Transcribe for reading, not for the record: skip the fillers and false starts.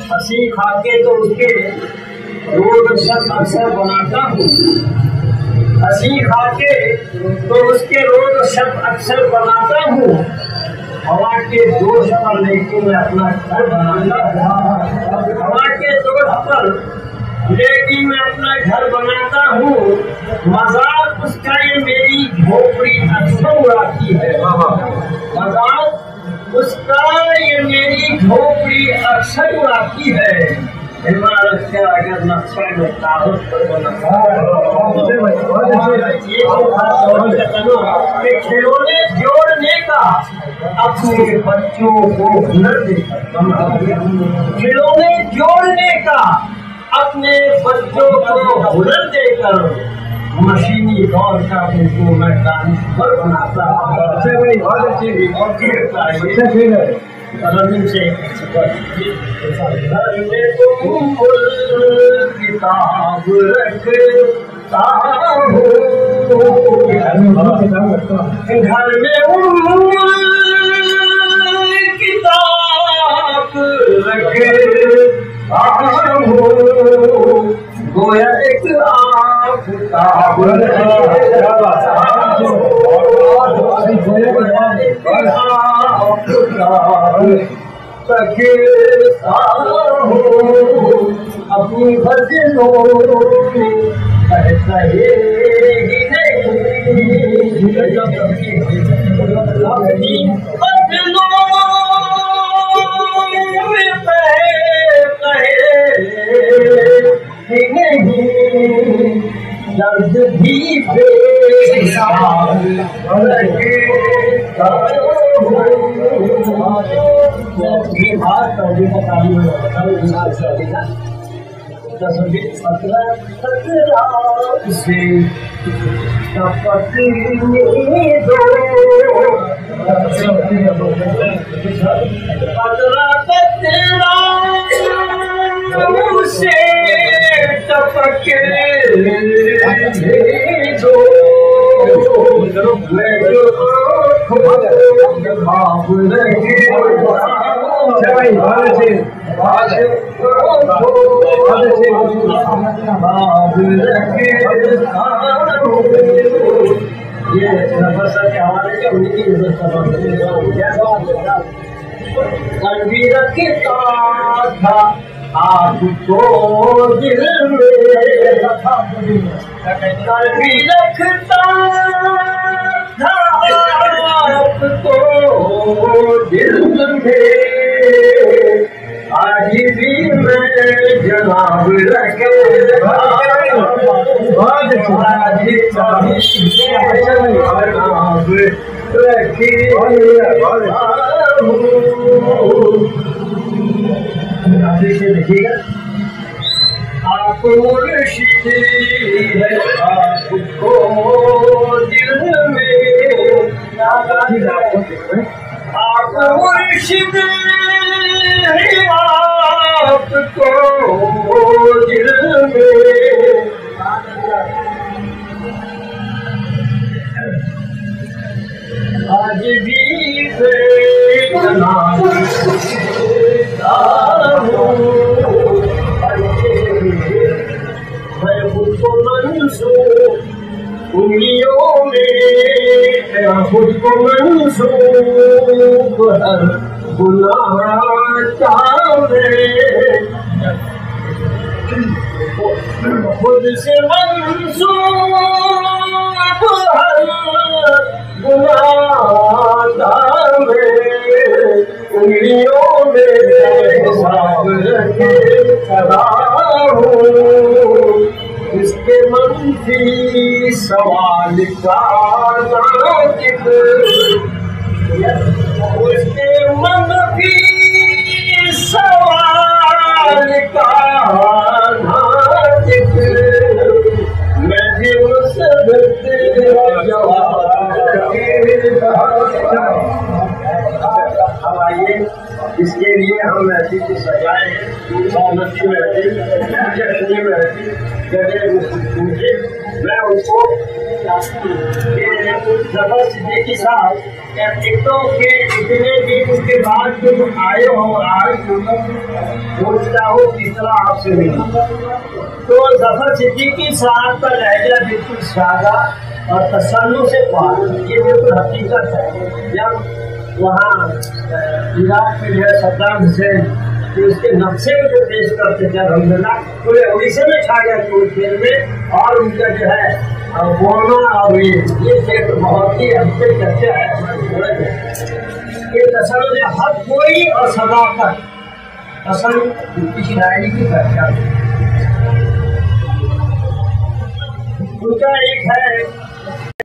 ہنسی کھا کے تو اس کے روز شب اکثر بناتا ہوں، ہنسی کھا کے تو اس کے روز شب اکثر بناتا ہوں، ہوا کے جوش پر لے کے میں اپنا گھر بناتا ہوں، ہوا کے جوش پر لے کے میں اپنا گھر بناتا ہوں، مذاق اس کا یہ میری جھوپڑی اکثر اڑاتی ہے، مذاق اس کا یہ میری جھوپڑی اکثر اڑاتی ہے، عمارت کا اگر نقشہ میں کاغذ پر بنا کھلونے جوڑنے کا اپنے بچوں کو ہنر دے کر، کھلونے جوڑنے کا اپنے بچوں کو ہنر دے کر، مشینی دور کا ان کو میں دانشور بناتا ہوں۔ رنگ سے گھر میں تم کتاب رکھتا ہوں، گھر میں کتاب رکھتا ہوں، گویا ایک آفتاب اپنی بھجنوں میں کہتا ہی نہیں درد بھی قلبی رکھتا تھا آپ کو دل میں، قلبی رکھتا تھا آپ کو دل میں، آج بھی میں جناب رکھتا دیکھیے گا آپ مرشد ہے آپ کو دل میں، آپ مرشد ہے آپ کو دل میں، آج بھی میں خود کو منسوخ انگلیوں میں، خود کو منسوخ ہر گناہ میں، خود سے منسوخ ہر گناہ میں، انگلیوں میں حساب رکھے کھڑا ہوں، اس کے منفی سوال کا ناطق، اس کے منفی سوال کا ناطق، میں بھی اس تیرا جواب اب آئیے اس کے لیے ہم محفل کی سجائے ہیں اور اچھی محفل جشنی محفل گدے پوجے میں ان کو ظفر صدیقی صاحب ٹکٹوں کے اتنے دن کے بعد تم آئے ہو آج پوچھتا ہوں کس طرح آپ سے ملا تو ظفر صدیقی صاحب کا لہجہ بالکل سادہ اور تسلط سے پار یہ بالکل حقیقت ہے. جب وہاں عراق میں جو ہے صدام حسین کہ اس کے نقشے کو جو پیش کرتے تھے الحمدللہ پورے اڑیسہ میں چھا گیا تھے اس فلم میں اور ان کا جو ہے بولنا اور یہ شعر بہت ہی اچھے چرچا ہے. یہ تسلط حق کوئی اور صداقت اصل کی شاعری کی چرچا ان کا ایک ہے